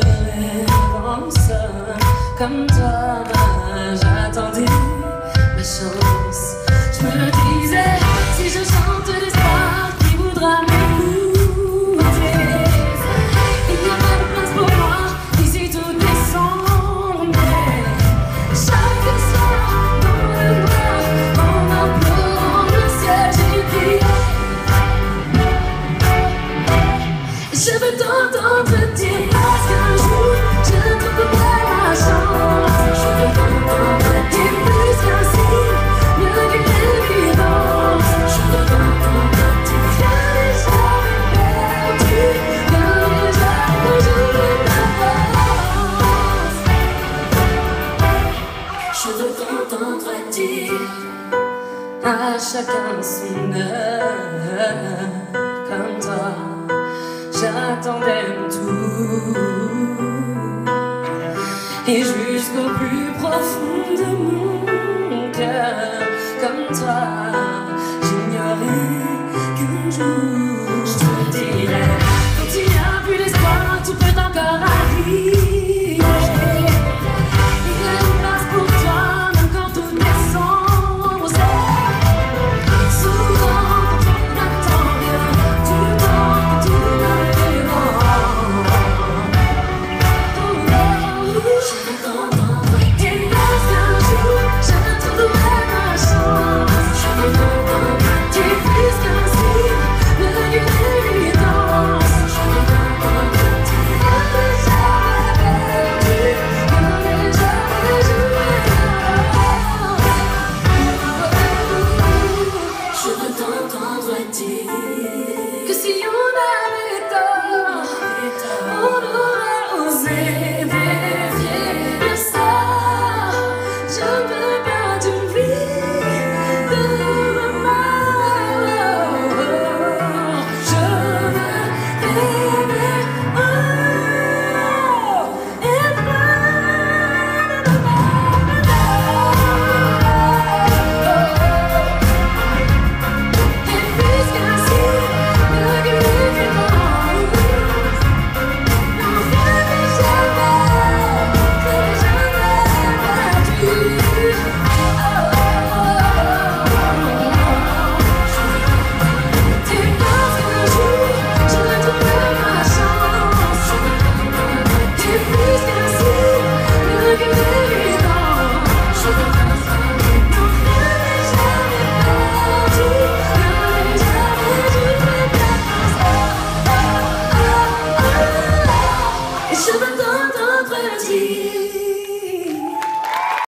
réponse. Comme toi, j'attendais ma chance. Je me disais, si je chante l'espoir, qui voudra m'écouter? Il n'y a pas de place pour moi, ici tout est sombre. Chaque soir, dans le noir, en implorant le ciel, j'ai prié. Je veux t'entendre dire parce qu'un jour je trouverai ma chance. Je veux t'entendre dire plus qu'un signe, mieux qu'une évidence. Je veux t'entendre dire rien n'est jamais perdu, rien n'est jamais joué d'avance. Je veux t'entendre dire à chacun son heure, comme toi. J'attendais tout, et jusqu'au plus profond de mon cœur, comme toi, j'ignorais qu'un jour je te dirais, quand il n'y a plus d'espoir, tout peut encore arriver. Il y a une place pour toi, même quand tout est sombre. Souvent, quand on n'attend rien, tu vois que tout que si on avait tort, on aurait osé défier le sort. Je ne peux pas t'oublier de ma mort. Je veux rêver haut et plein de je veux t'entendre dire